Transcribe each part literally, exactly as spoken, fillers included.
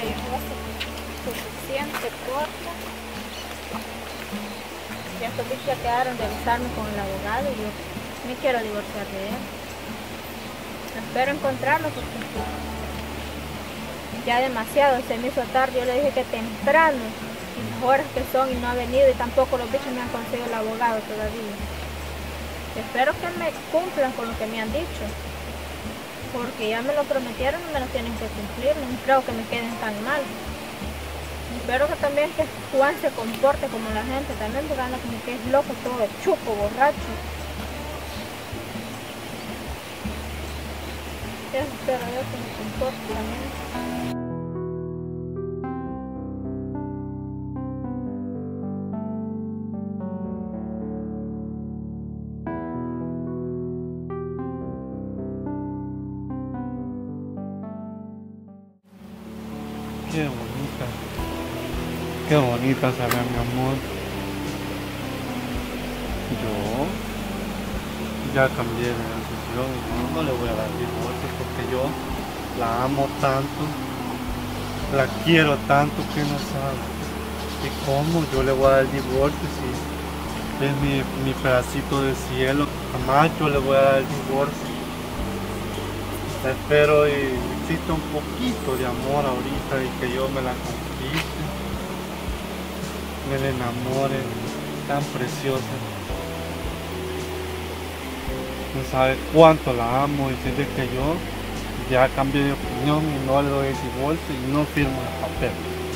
hermoso, suficiente, corta. Ya estos días ya quedaron de avisarme con el abogado y yo me quiero divorciar de él. Espero encontrarlo porque ya demasiado se me hizo tarde. Yo le dije que temprano, y las horas que son, y no ha venido, y tampoco los bichos me han conseguido el abogado todavía. Espero que me cumplan con lo que me han dicho, porque ya me lo prometieron y me lo tienen que cumplir. No creo que me queden tan mal. Espero que también que Juan se comporte como la gente también, porque anda como que es loco, todo chupo, borracho. Eso espero yo, que me comporte también. Qué bonita, qué bonita se ve, mi amor. Yo ya cambié de decisión, no, no le voy a dar divorcio porque yo la amo tanto, la quiero tanto que no sabe. ¿Y cómo yo le voy a dar divorcio si es mi, mi pedacito de cielo? Jamás yo le voy a dar divorcio. Espero y exista un poquito de amor ahorita y que yo me la conquiste, me la enamore, tan preciosa. No sabe cuánto la amo y siente que yo ya cambié de opinión y no le doy el divorcio y no firmo el papel.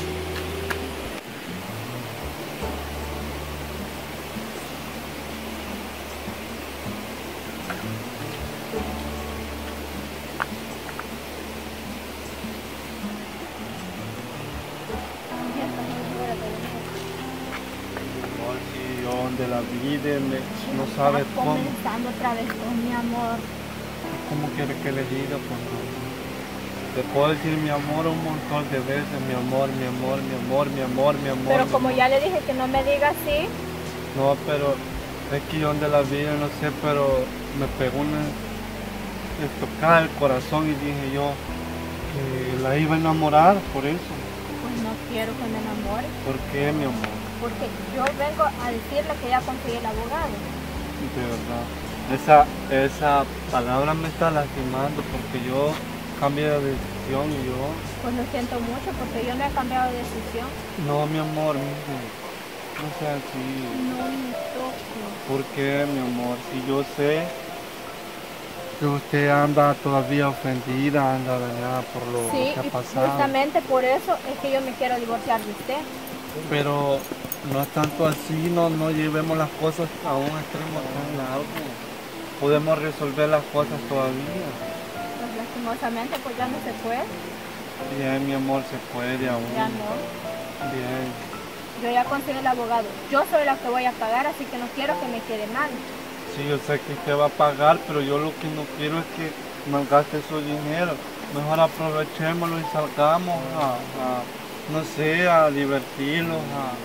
De la vida, me, no sabe cómo. Comenzando otra vez con mi amor. ¿Cómo quiere que le diga? Pues no. Te puedo decir mi amor un montón de veces, mi amor, mi amor, mi amor, mi amor, mi amor. Pero mi como amor. ya le dije que no me diga así. No, pero es que yo de la vida, no sé, pero me pegó una estocada el corazón y dije yo que la iba a enamorar por eso. Pues no quiero que me enamore. ¿Por qué, mi amor? Porque yo vengo a decirle que ya conseguí el abogado. De verdad. Esa, esa palabra me está lastimando porque yo cambié de decisión y yo... Pues lo siento mucho porque yo no he cambiado de decisión. No, mi amor, mire, no sea así. No me toco. ¿Por qué, mi amor? Si yo sé que usted anda todavía ofendida, anda dañada por lo Sí, que ha y pasado. justamente por eso es que yo me quiero divorciar de usted. Pero no es tanto así, no, no llevemos las cosas a un extremo tan largo. Podemos resolver las cosas todavía. Pues lastimosamente pues ya no se puede. Bien, mi amor, se puede aún. Ya no. Bien. Yo ya conseguí el abogado. Yo soy la que voy a pagar, así que no quiero que me quede mal. Sí, yo sé que usted va a pagar, pero yo lo que no quiero es que malgaste su dinero. Mejor aprovechémoslo y salgamos a, a no sé, a divertirnos,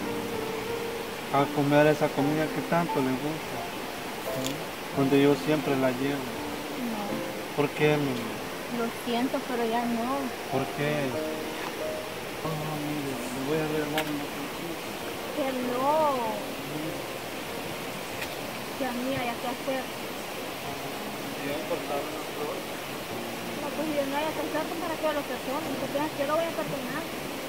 a, a comer esa comida que tanto le gusta, ¿sí? Donde yo siempre la llevo. No. ¿Por qué, mi? Lo siento, pero ya no. ¿Por qué? Oh, mire, me voy a arreglar una cosita. Que no. Ya mía, ya qué hacer. Bien, cortar una flor. No, pues yo no voy a pensar para qué lo que son. Entonces yo lo voy a perdonar.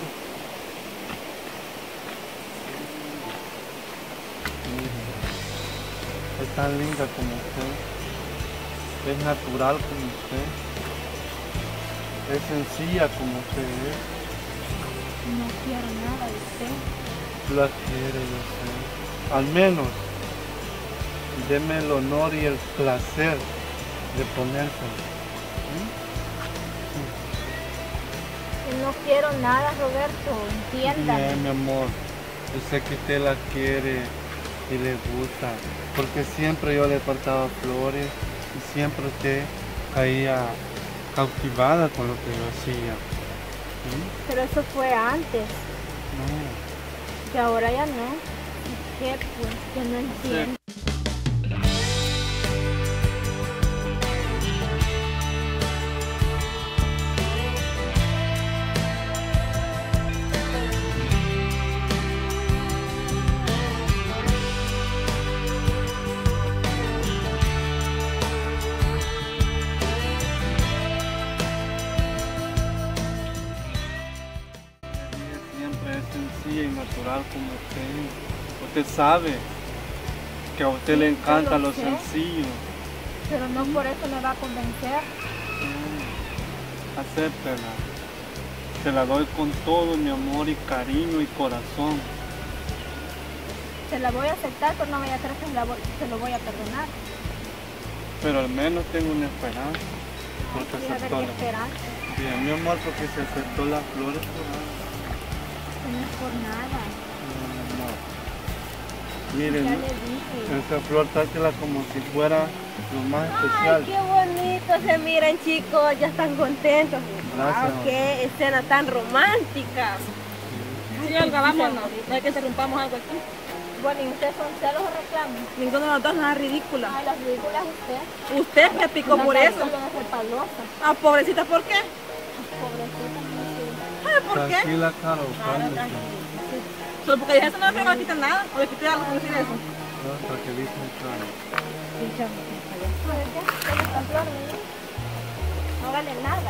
Es tan linda como usted, es natural como usted, es sencilla como usted es. No quiero nada de usted. La quiere, yo sé. Al menos, deme el honor y el placer de ponérselo. ¿Mm? No quiero nada, Roberto, entienda. Bien, mi amor, yo sé que usted la quiere y le gusta, porque siempre yo le cortaba flores y siempre usted caía cautivada con lo que yo hacía. ¿Sí? Pero eso fue antes, No. que ahora ya no. ¿Qué pues? Que no entiendo. natural como usted. Usted sabe que a usted Sí, le yo encanta lo lo sé. sencillo. Pero no por eso me va a convencer. Mm, Acéptela. Se la doy con todo mi amor y cariño y corazón. Se la voy a aceptar, pero no voy a creer que se, la voy- se lo voy a perdonar. Pero al menos tengo una esperanza. Porque Voy a ver aceptó qué la... esperanza. Bien, mi amor, porque se aceptó las flores por algo. No es por nada. No. Miren, Ya le dije. esta flor trátela como si fuera lo más especial. Ay, qué bonito se miran, chicos, ya están contentos. Gracias. Wow, qué escena tan romántica. Sí, Olga, vámonos. No hay que interrumpamos algo aquí. Bueno, ¿y ustedes son celos o reclamos? Ninguno de los dos nada ridícula. Ay, las ridículas usted. Usted me picó por eso. Es palosa. Ah, pobrecita, ¿por qué? Pobrecita, no sé. Ay, ¿por qué? Tranquila, Caro, cálmese. Solo porque dije eso no me quita nada. O le quité algo con decir eso. No, tranquilízate, Caro. ¿Sabes qué? ¿Qué es esta flor, niña? No vale nada.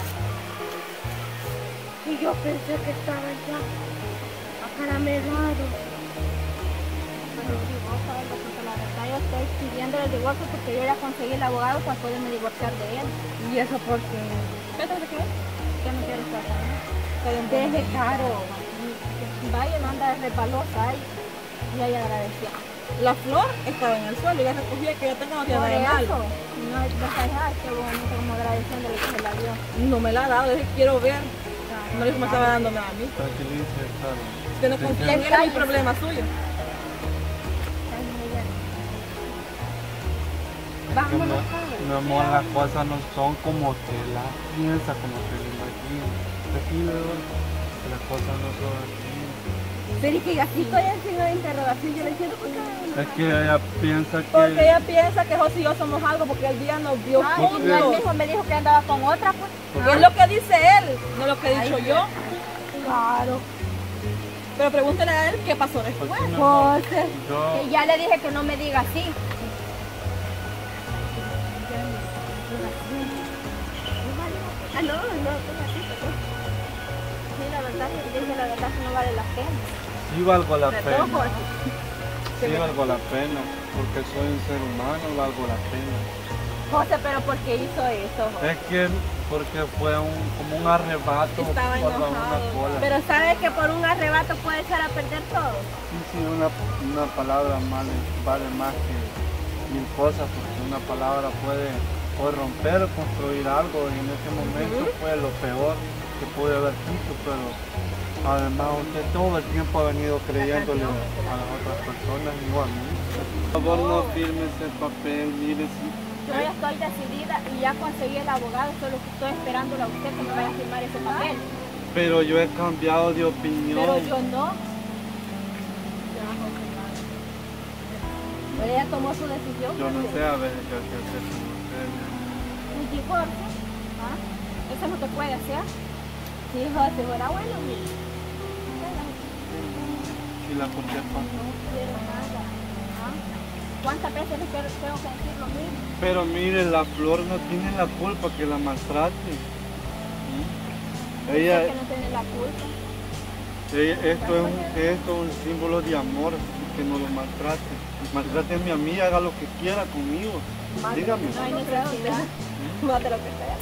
Y yo pensé que estaba ya acaramelado. Pero el divorcio es lo que la verdad yo estoy pidiendo el divorcio porque yo ya conseguí el abogado para poderme divorciar de él. ¿Y eso por qué? ¿Qué te qué? ¿Qué no quieres estar conmigo? Deje caro. Vaya, no anda de repalosa ahí. Y ahí agradecía. La flor estaba en el suelo y la recogí que yo tengo no tiene Por nada de eso, malo. no es de callar, qué bonito, como agradeciéndole que se la dio. No me la ha dado, le dije quiero ver. No le dije que me estaba dando nada a mí. Tranquilízate, Caro. Usted no confía en él, es un problema suyo. Ay, muy bien. Es que, Vámonos, mi- Caro. mi amor, las cosas no son como usted las piensa, como usted las imagina. Aquí le doy que las cosas no son así. Pero es que así estoy en signo de interrogación, yo le entiendo por qué. Es que ella piensa que... Porque ella piensa que José y yo somos algo porque el día nos vio Ay, y no, él juntos. mismo me dijo que andaba con otra, pues. Y es lo que dice él, no lo que he dicho Ay, yo. Claro. Pero pregúntele a él qué pasó después. Porque, mi amor, José, yo... que ya le dije que no me diga así. Ah, no, no, Sí, la verdad, que dice la verdad que no vale la pena. Sí valgo la de pena. todo José. Sí valgo la pena. Porque soy un ser humano, valgo la pena. José, pero ¿por qué hizo eso, José? Es que porque fue un, como un arrebato Estaba por una enojado. cola. Pero sabes que por un arrebato puede echar a perder todo. Sí, sí, una, una palabra mal vale más que mil cosas, porque una palabra puede, puede romper o construir algo, y en ese momento fue lo peor que pude haber dicho, pero además usted todo el tiempo ha venido creyéndole a las otras personas y no a mí. Por favor, no firme ese papel, mire, si Yo ya estoy decidida y ya conseguí el abogado, solo que estoy esperándolo a usted que me vaya a firmar ese papel. pero yo he cambiado de opinión. Pero yo no. Pero ella tomó su decisión. Yo no sé a veces qué hacer con usted. Un divorcio, ¿ah? Eso no te puede hacer. Sí, José, fuera bueno, mire. Si la corté pa- No quiero nada. ¿Ah? ¿Cuántas veces le quiero- tengo que decir lo mismo? Pero mire, la flor no tiene la culpa que la maltrate. Ella, Sé que no tiene la culpa. ella- esto, es un, esto es un símbolo de amor, que no lo maltrate. Maltráteme a mí, haga lo que quiera conmigo. Dígame. No hay necesidad. Mate lo que sea.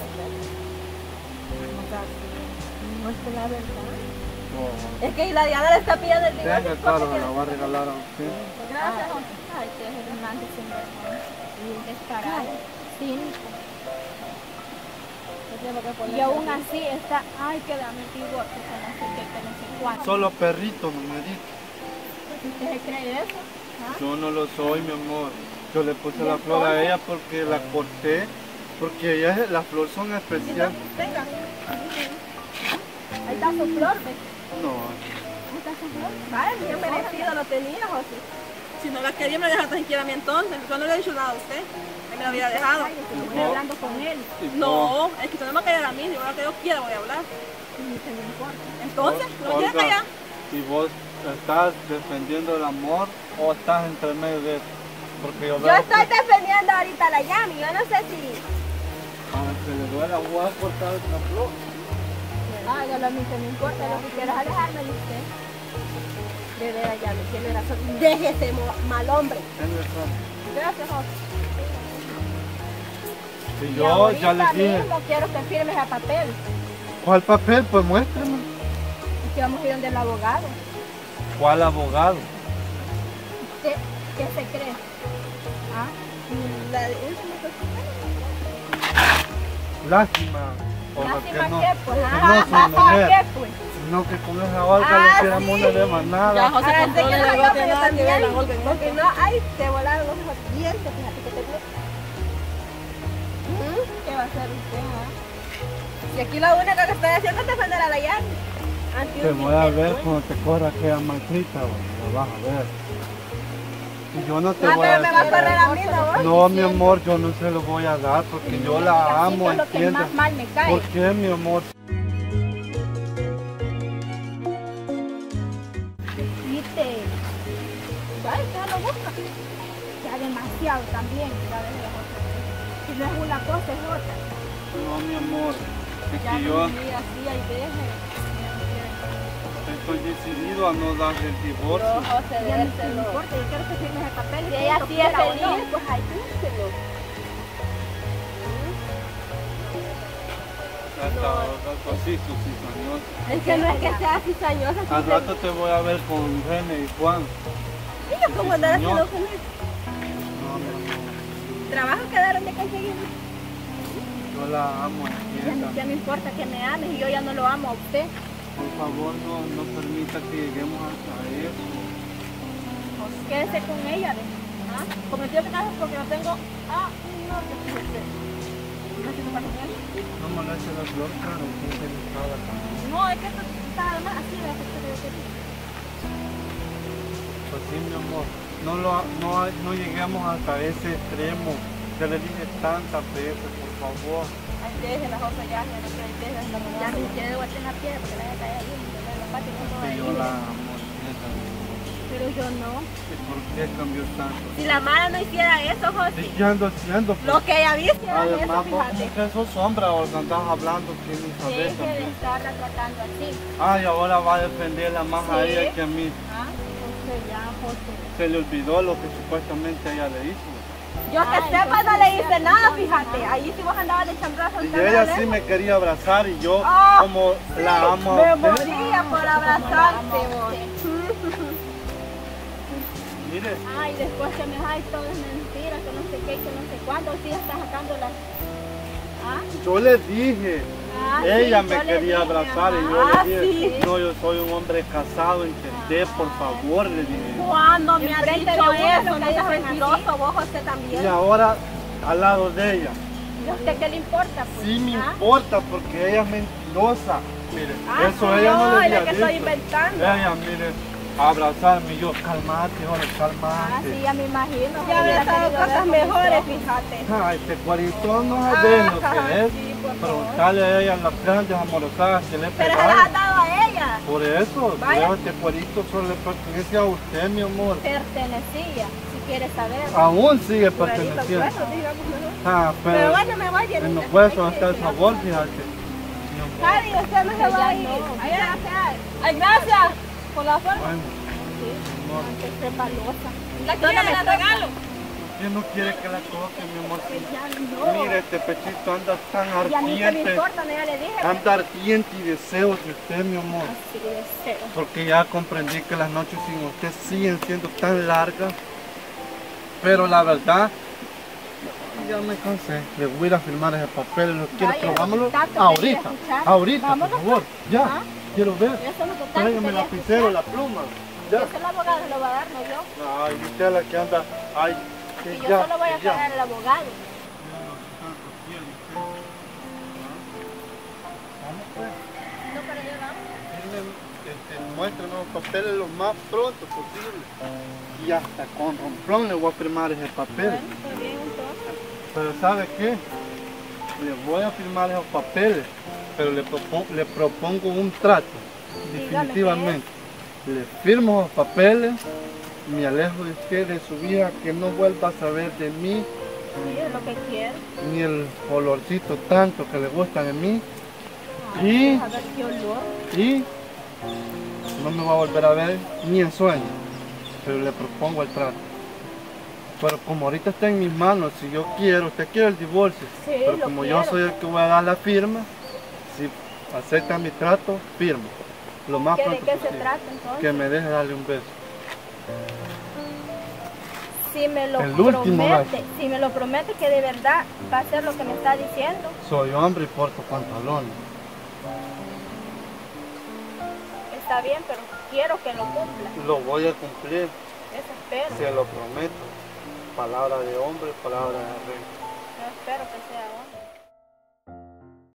No es que la verdad. Oh, Es que la Diana le está pidiendo el divorcio. Tenga, claro, me la voy a regalar a usted. Gracias, José. Ay, que es Hernández, señor. Descarado, cínico. Y aún así está, ay, que dame el divorcio, que no sé qué, que no sé cuánto. Solo perrito, no me dice. ¿Usted se cree eso? ¿Ah? Yo no lo soy, mi amor. Yo le puse la flor a ella porque la corté, porque ella, las flores son especiales. Venga. Ahí está su flor, ¿ves? No, Ahí está su flor. Vale, bien merecido lo tenía, José. Si no la quería, me la dejaba tranquila a mí entonces. Yo no le he dicho nada a usted. Él me la había dejado. Ay, yo estoy hablando con él. y No, es que usted no me va a callar a mí. Yo lo que yo quiera voy a hablar. Ni se me importa. Entonces, Ol- no quiere Olga, callar. ¿y vos estás defendiendo el amor o estás entre medio de eso? Porque yo Yo veo estoy que defendiendo ahorita a la Yami. Yo no sé si... aunque le duela, voy a cortar una flor. Hágalo, a mí que me importa lo que quieras alejarme de usted. De veras, ya me tiene razón. Deje ese mo- mal hombre. Tiene razón. Gracias, José. Si Y yo ahorita ya le dije, mismo quiero que firmes el papel. ¿cuál papel? Pues muéstrame. Y que vamos a ir donde el abogado. ¿Cuál abogado? ¿Usted qué se cree? ¿Ah? La, es Lástima. Por lo Lástima que no, que, pues. que Ah, no soy mujer. ¿qué, pues? Sino que con esa Olga Ah, le hiciéramos sí. una demanada. José Ahora, compró sé que el no, negocio, yo, pero nada que ver, también, la Olga, ¿no? porque no, ay, te volaron los dientes, fíjate que te... ¿Mm? ¿Qué va a hacer usted, ah? Y aquí lo único que estoy haciendo es defender a la Yanni. Te voy a ver cuando te corra aquella malcrita, lo vas a ver. Y yo no te Ah, voy a pero me va a decir. correr a mí, ¿no? No, mi amor, yo no se lo voy a dar porque yo la amo, Así que es lo que ¿entiendes? más mal me cae. ¿Por qué, mi amor? Viste, ay, ya lo busca. Ya demasiado también, ¿sabes? Si no es una cosa, es otra. No, mi amor, es Ya que yo no me así, ahí deje. estoy decidido a no darle el divorcio. No, José, Ya no me dérselo. importa, yo quiero que firmes el papel. Si ella sí es quiera o no. feliz, pues ahí dérselo. Hasta rato sí, su cizañosa. Es que no es que sea cizañosa. Al rato te voy a ver con René y Juan. Mira cómo andar haciendo Cizañosa. con él. No, mi amor, Trabajo quedaron de conseguir. yo la amo, Ya, no- entienda. ya no importa que me ames y yo ya no lo amo a usted. Por favor, no, no permita que lleguemos hasta eso. Pues quédese con ella, ¿ves? ¿Ah? Cometió pecados porque no tengo... Ah, no, que fíjese. No se me pasa con él. No moleste la flor, claro, que es delicada también. No, es que esto está además así, ¿ves? Esto que yo quería. Pues sí, mi amor, no, lo, no, no lleguemos hasta ese extremo. Ya le dije tantas veces, por favor. Ahí deje la José ya, ya no quiero ahí deje la Ya ni siquiera debo hacer la piedra porque la voy a caer ahí, me duele la pata y no puedo Que ir. yo la amo, entienda. Pero yo no. ¿Y por qué cambió tanto? Si la Mara no hiciera eso, José. ¿Y qué ando haciendo? Lo que ella viste era eso, Además, vos fíjate. como que sos sombra o andás hablando que ni sabes Deje de también. estarla tratando así. Ay, ahora va a defenderla más a Sí. ella que a mí. ¿Ah? Entonces ya, José. Se le olvidó lo que supuestamente ella le hizo. Yo que Ay, sepa no entonces le sí, hice así nada, no, fíjate. hija. Ahí sí vos andabas de chambrazo. Y ella sí me quería abrazar y yo, Ah, como la amo Me a usted. moría por abrazarte, vos. Mire, Ay, después que me ay, todo es mentira, que no sé qué, que no sé cuándo, sí está sacando las... ¿Ah? yo le dije, Ah, ella sí, me yo le quería dije, abrazar y ajá. yo Ah, le dije, sí. no, yo soy un hombre casado, entendé, por favor, le dije. ¿Cuándo me has Enfrente dicho de uno eso? lo No que seas dicen mentiroso, vos, José, Y también. ahora, al lado de ella, ¿Y a usted qué le importa? Pues? sí me ¿Ah? importa porque ella es mentirosa. Mire, Ah, eso soy ella no yo, le la había que estoy dicho. inventando. Ella, mire, abrazarme y yo, calmate, joder, Ah, calmate. sí, ya me imagino. Ya hubiera había dado querido ver cosas con mis mejores, ojos. fíjate. Ay, este cuarito no sabe lo Ah, que es. sí, por favor. Preguntarle a ella las grandes amorosadas que le he Pero se las pegado. has dado a ella. Por eso, Vaya. pero este cuerito solo le pertenece a usted, mi amor. Pertenecía, si quieres saber. Aún sigue Cuerito, perteneciendo. bueno, digamos mejor. Ah, Pero pero bueno, me voy bien. en los huesos está el sabor, fíjate. Mi amor. Cari, usted no se va a ir. Ya no. Ahí gracias. Ay, gracias. Por la forma. Bueno, Sí, amor, antes prepalosa. La quiero, la regalo. ¿quién no quiere que la toque, mi amor? Que ya no. Mire, este pechito anda tan Y a mí que me ardiente. importa, no, ya le dije. Anda ardiente y deseos de usted, mi amor. Así de deseo. Porque ya comprendí que las noches sin usted siguen siendo tan largas. Pero la verdad, ya me cansé. Le voy a ir a firmar ese papel. ¿Lo quiero? Vaya, Probámoslo tanto ahorita. quería escuchar. Ahorita, por Vámonos, favor. Ya, ¿Ah? quiero ver. Eso es lo que tanto Tráigame el quería lapicero, escuchar. la pluma. Ya. Eso el abogado se lo va a dar, no yo. Ay, usted es la que anda. Ay, que Y yo ya, solo voy a que ya. pagar al abogado. Vamos pues. No, pero yo vamos. Firmen, este, muéstrenos los papeles lo más pronto posible. Y hasta con romplón le voy a firmar ese papel. Bueno, está bien entonces. Pero ¿sabe qué? Le voy a firmar esos papeles, pero le, propo- le propongo un trato, Dígame definitivamente. Le firmo los papeles, me alejo de usted, de su vida, que no vuelva a saber de mí, Sí, es lo que quiero. ni el olorcito tanto que le gusta de mí. Y, A ver qué olor. y no me va a volver a ver ni en sueño, pero le propongo el trato. Pero como ahorita está en mis manos, si yo quiero, usted quiere el divorcio, Sí, pero lo como quiero. yo soy el que voy a dar la firma, si acepta mi trato, firmo. Lo más ¿Qué- ¿De pronto qué se posible. trata entonces? Que me deje darle un beso. Si me lo El último promete, beso. si me lo promete que de verdad va a hacer lo que me está diciendo, Soy hombre y porto pantalones. está bien, pero quiero que lo cumpla. Lo voy a cumplir, Eso espero. se lo prometo. Palabra de hombre, palabra de rey. Yo espero que sea hombre.